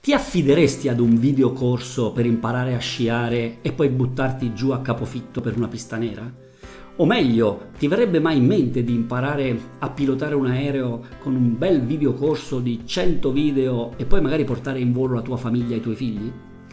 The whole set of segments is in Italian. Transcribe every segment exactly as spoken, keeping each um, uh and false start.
Ti affideresti ad un videocorso per imparare a sciare e poi buttarti giù a capofitto per una pista nera? O meglio, ti verrebbe mai in mente di imparare a pilotare un aereo con un bel videocorso di cento video e poi magari portare in volo la tua famiglia e i tuoi figli?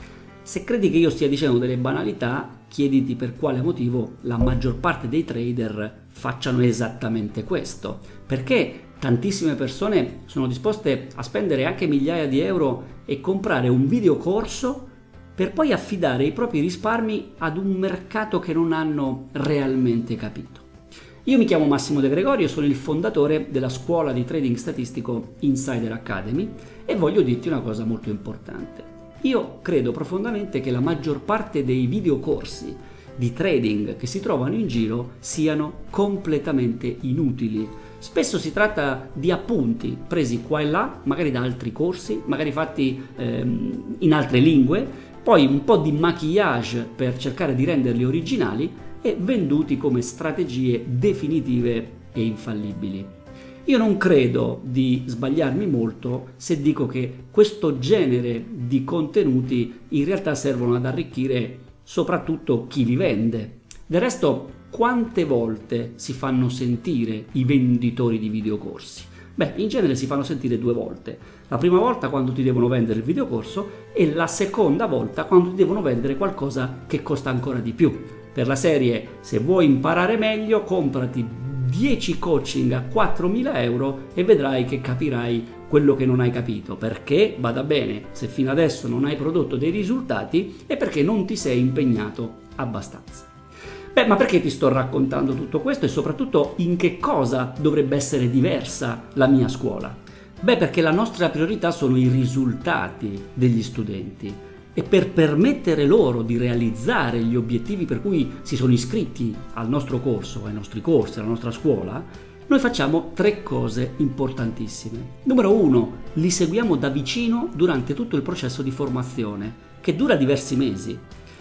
Se credi che io stia dicendo delle banalità, chiediti per quale motivo la maggior parte dei trader facciano esattamente questo. Perché tantissime persone sono disposte a spendere anche migliaia di euro e comprare un videocorso per poi affidare i propri risparmi ad un mercato che non hanno realmente capito. Io mi chiamo Massimo De Gregorio, sono il fondatore della scuola di trading statistico Insider Academy e voglio dirti una cosa molto importante. Io credo profondamente che la maggior parte dei videocorsi di trading che si trovano in giro siano completamente inutili. Spesso si tratta di appunti presi qua e là, magari da altri corsi, magari fatti ehm, in altre lingue, poi un po' di maquillage per cercare di renderli originali e venduti come strategie definitive e infallibili. Io non credo di sbagliarmi molto se dico che questo genere di contenuti in realtà servono ad arricchire soprattutto chi li vende. Del resto, quante volte si fanno sentire i venditori di videocorsi? Beh, in genere si fanno sentire due volte. La prima volta quando ti devono vendere il videocorso e la seconda volta quando ti devono vendere qualcosa che costa ancora di più. Per la serie, se vuoi imparare meglio, comprati dieci coaching a quattromila euro e vedrai che capirai quello che non hai capito. Perché, bada bene, se fino adesso non hai prodotto dei risultati è perché non ti sei impegnato abbastanza. Beh, ma perché ti sto raccontando tutto questo e soprattutto in che cosa dovrebbe essere diversa la mia scuola? Beh, perché la nostra priorità sono i risultati degli studenti e per permettere loro di realizzare gli obiettivi per cui si sono iscritti al nostro corso, ai nostri corsi, alla nostra scuola, noi facciamo tre cose importantissime. Numero uno, li seguiamo da vicino durante tutto il processo di formazione, che dura diversi mesi.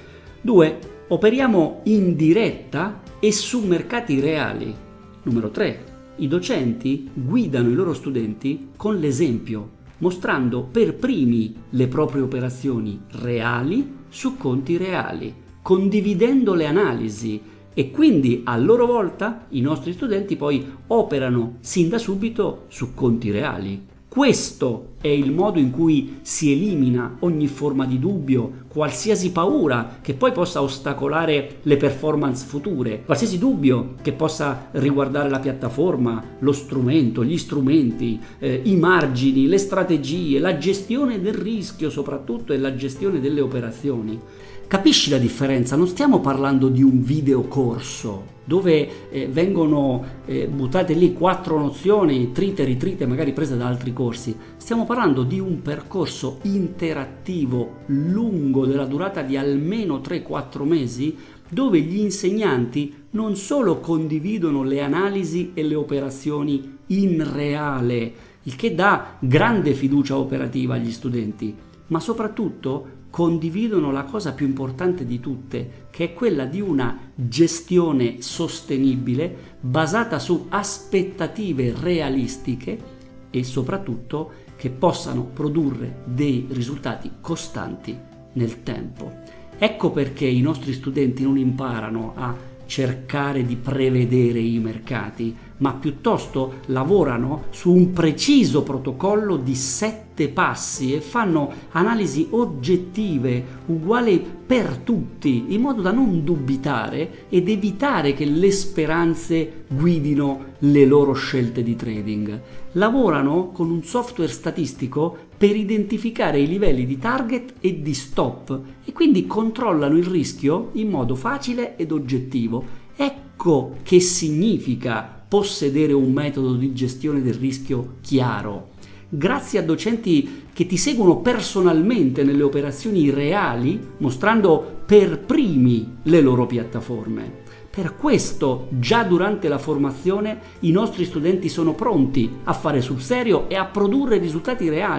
Due, operiamo in diretta e su mercati reali. Numero tre, i docenti guidano i loro studenti con l'esempio, mostrando per primi le proprie operazioni reali su conti reali, condividendo le analisi e quindi a loro volta i nostri studenti poi operano sin da subito su conti reali. Questo è il modo in cui si elimina ogni forma di dubbio, qualsiasi paura che poi possa ostacolare le performance future, qualsiasi dubbio che possa riguardare la piattaforma, lo strumento, gli strumenti, eh, i margini, le strategie, la gestione del rischio soprattutto e la gestione delle operazioni. Capisci la differenza? Non stiamo parlando di un videocorso dove eh, vengono eh, buttate lì quattro nozioni, trite e ritrite, magari prese da altri corsi. Stiamo parlando di un percorso interattivo lungo della durata di almeno tre quattro mesi dove gli insegnanti non solo condividono le analisi e le operazioni in reale, il che dà grande fiducia operativa agli studenti, ma soprattutto condividono la cosa più importante di tutte, che è quella di una gestione sostenibile basata su aspettative realistiche e soprattutto che possano produrre dei risultati costanti nel tempo. Ecco perché i nostri studenti non imparano a cercare di prevedere i mercati, ma piuttosto lavorano su un preciso protocollo di sette passi e fanno analisi oggettive uguali per tutti, in modo da non dubitare ed evitare che le speranze guidino le loro scelte di trading. Lavorano con un software statistico per identificare i livelli di target e di stop e quindi controllano il rischio in modo facile ed oggettivo. Ecco che significa possedere un metodo di gestione del rischio chiaro. Grazie a docenti che ti seguono personalmente nelle operazioni reali, mostrando per primi le loro piattaforme. Per questo, già durante la formazione, i nostri studenti sono pronti a fare sul serio e a produrre risultati reali,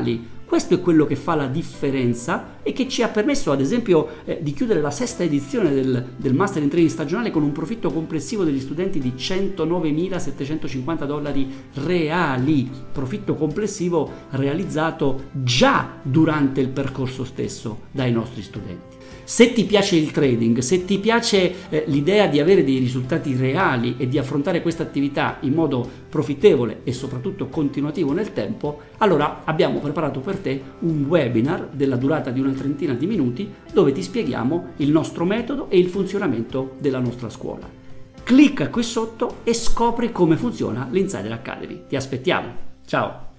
Questo è quello che fa la differenza e che ci ha permesso ad esempio eh, di chiudere la sesta edizione del, del Master in Trading stagionale con un profitto complessivo degli studenti di centonovemilasettecentocinquanta dollari reali, profitto complessivo realizzato già durante il percorso stesso dai nostri studenti. Se ti piace il trading, se ti piace eh, l'idea di avere dei risultati reali e di affrontare questa attività in modo profittevole e soprattutto continuativo nel tempo, allora abbiamo preparato per te un webinar della durata di una trentina di minuti dove ti spieghiamo il nostro metodo e il funzionamento della nostra scuola. Clicca qui sotto e scopri come funziona l'Insider Academy. Ti aspettiamo. Ciao!